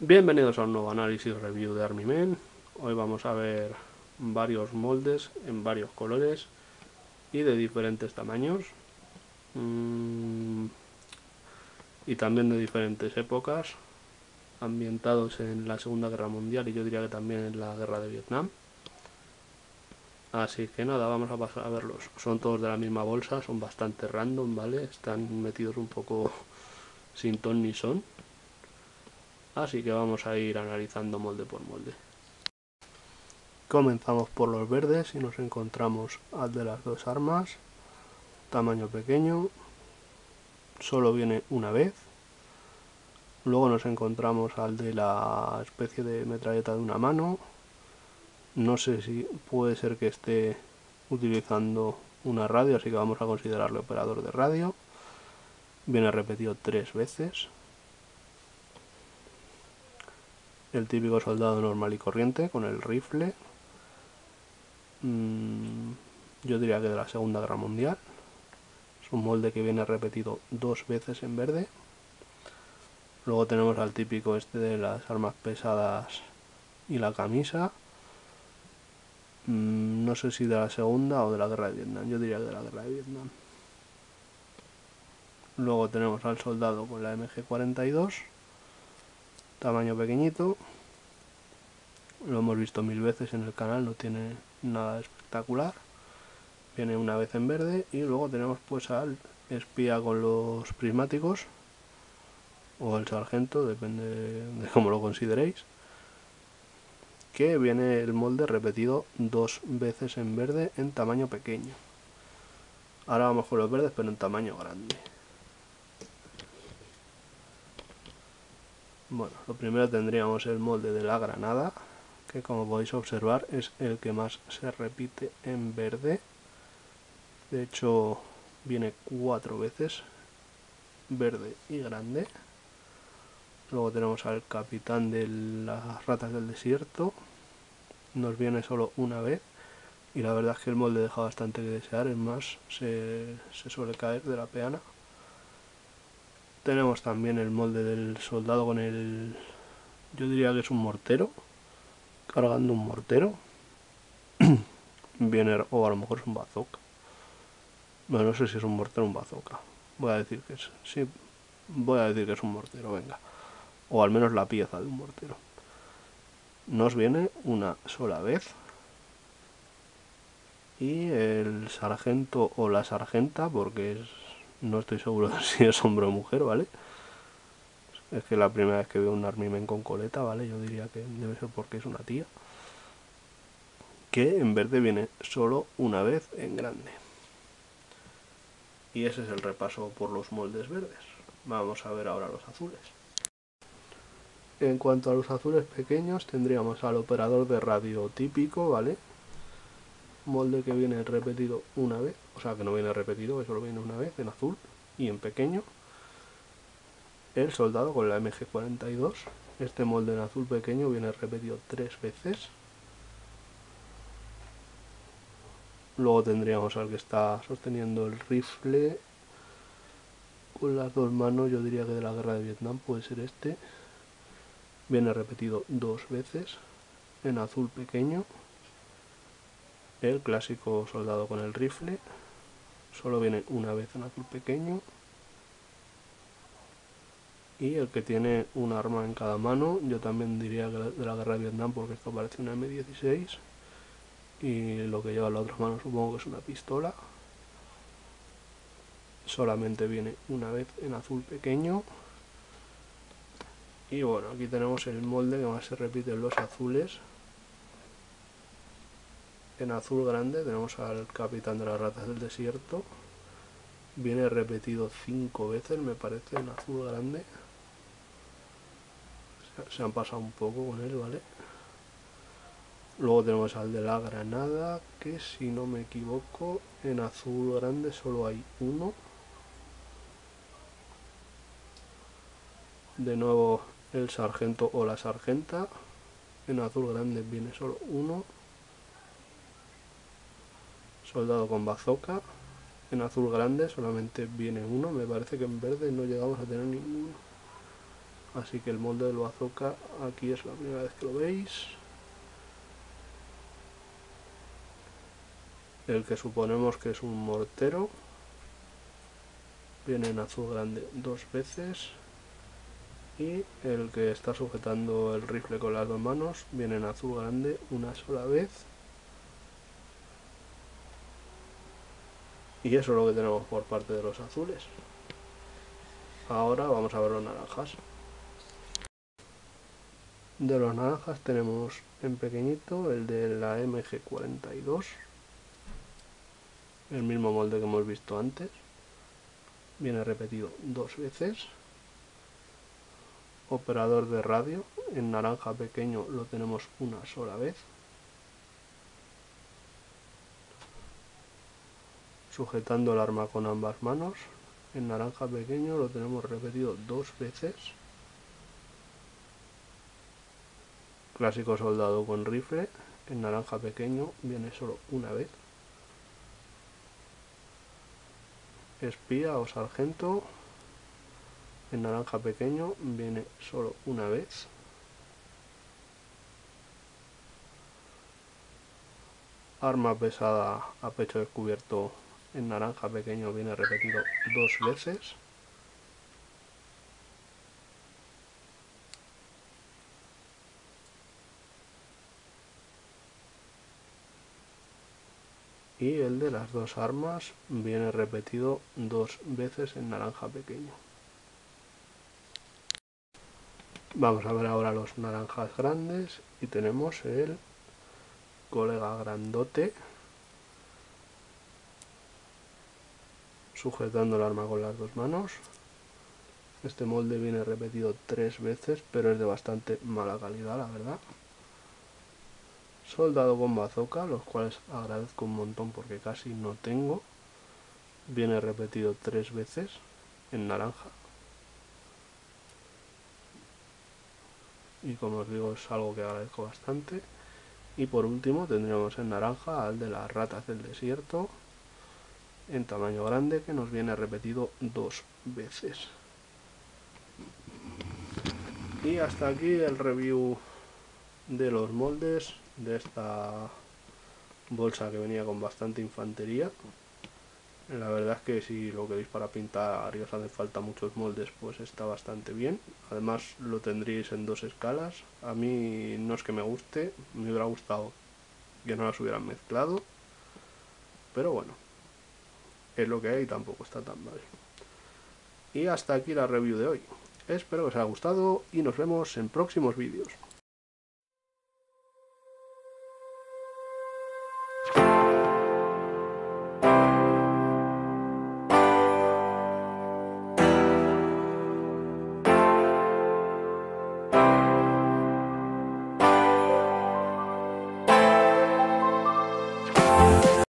Bienvenidos a un nuevo análisis review de Army Men. Hoy vamos a ver varios moldes en varios colores y de diferentes tamaños y también de diferentes épocas, ambientados en la Segunda Guerra Mundial y yo diría que también en la Guerra de Vietnam. Así que nada, vamos a pasar a verlos. Son todos de la misma bolsa, son bastante random, ¿vale? Están metidos un poco sin ton ni son. Así que vamos a ir analizando molde por molde. Comenzamos por los verdes y nos encontramos al de las dos armas, tamaño pequeño, solo viene una vez. Luego nos encontramos al de la especie de metralleta de una mano. No sé si puede ser que esté utilizando una radio, así que vamos a considerarle operador de radio. Viene repetido 3 veces. El típico soldado normal y corriente con el rifle. Yo diría que de la Segunda Guerra Mundial. Es un molde que viene repetido 2 veces en verde. Luego tenemos al típico este de las armas pesadas y la camisa. No sé si de la Segunda o de la Guerra de Vietnam. Yo diría que de la Guerra de Vietnam. Luego tenemos al soldado con la MG42. Tamaño pequeñito. Lo hemos visto 1000 veces en el canal. No tiene nada espectacular. Viene una vez en verde. Y luego tenemos pues al espía con los prismáticos. O el sargento, depende de cómo lo consideréis, que viene el molde repetido 2 veces en verde en tamaño pequeño. Ahora vamos con los verdes pero en tamaño grande. Bueno, lo primero tendríamos el molde de la granada, que como podéis observar es el que más se repite en verde. De hecho viene 4 veces, verde y grande. Luego tenemos al capitán de las ratas del desierto, nos viene solo una vez y la verdad es que el molde deja bastante que desear, es más, se suele caer de la peana. Tenemos también el molde del soldado con el, yo diría que es un mortero, cargando un mortero. Viene, o a lo mejor es un bazooka. Bueno, no sé si es un mortero o un bazooka. Voy a decir que es, sí, voy a decir que es un mortero, venga. O al menos la pieza de un mortero. Nos viene una sola vez. Y el sargento o la sargenta, porque no estoy seguro de si es hombre o mujer, ¿vale? Es que la primera vez que veo un Army Men con coleta, ¿vale? Yo diría que debe ser porque es una tía. Que en verde viene solo una vez en grande. Y ese es el repaso por los moldes verdes. Vamos a ver ahora los azules. En cuanto a los azules pequeños, tendríamos al operador de radio típico, ¿vale? Molde que viene repetido una vez, o sea que no viene repetido, que solo viene una vez en azul y en pequeño. El soldado con la MG42. Este molde en azul pequeño viene repetido 3 veces. Luego tendríamos al que está sosteniendo el rifle con las dos manos, yo diría que de la Guerra de Vietnam, puede ser este. Viene repetido 2 veces en azul pequeño. El clásico soldado con el rifle solo viene una vez en azul pequeño. Y el que tiene un arma en cada mano, yo también diría que de la Guerra de Vietnam, porque esto parece una M16. Y lo que lleva en la otra mano supongo que es una pistola. Solamente viene una vez en azul pequeño. Y bueno, aquí tenemos el molde que más se repite en los azules. En azul grande tenemos al capitán de las ratas del desierto. Viene repetido 5 veces, me parece, en azul grande. Se han pasado un poco con él, ¿vale? Luego tenemos al de la granada, que si no me equivoco, en azul grande solo hay uno. De nuevo el sargento o la sargenta. En azul grande viene solo uno. Soldado con bazooka. En azul grande solamente viene uno. Me parece que en verde no llegamos a tener ninguno. Así que el molde del bazooka aquí es la primera vez que lo veis. El que suponemos que es un mortero viene en azul grande 2 veces. Y el que está sujetando el rifle con las 2 manos viene en azul grande una sola vez. Y eso es lo que tenemos por parte de los azules. Ahora vamos a ver los naranjas. De los naranjas tenemos en pequeñito el de la MG42, el mismo molde que hemos visto antes, viene repetido 2 veces. Operador de radio, en naranja pequeño lo tenemos una sola vez. Sujetando el arma con ambas manos, en naranja pequeño lo tenemos repetido 2 veces. Clásico soldado con rifle, en naranja pequeño viene solo una vez. Espía o sargento, en naranja pequeño viene solo una vez. Arma pesada a pecho descubierto, en naranja pequeño viene repetido 2 veces. Y el de las 2 armas viene repetido 2 veces en naranja pequeño. Vamos a ver ahora los naranjas grandes y tenemos el colega grandote sujetando el arma con las 2 manos. Este molde viene repetido 3 veces, pero es de bastante mala calidad, la verdad. Soldado con bazooka, los cuales agradezco un montón porque casi no tengo. Viene repetido 3 veces en naranja. Y como os digo, es algo que agradezco bastante. Y por último tendremos en naranja al de las ratas del desierto, en tamaño grande, que nos viene repetido 2 veces. Y hasta aquí el review de los moldes de esta bolsa que venía con bastante infantería. La verdad es que si lo queréis para pintar y os hacen falta muchos moldes, pues está bastante bien. Además lo tendréis en 2 escalas. A mí no es que me guste, me hubiera gustado que no las hubieran mezclado, pero bueno, es lo que hay y tampoco está tan mal. Y hasta aquí la review de hoy. Espero que os haya gustado y nos vemos en próximos vídeos.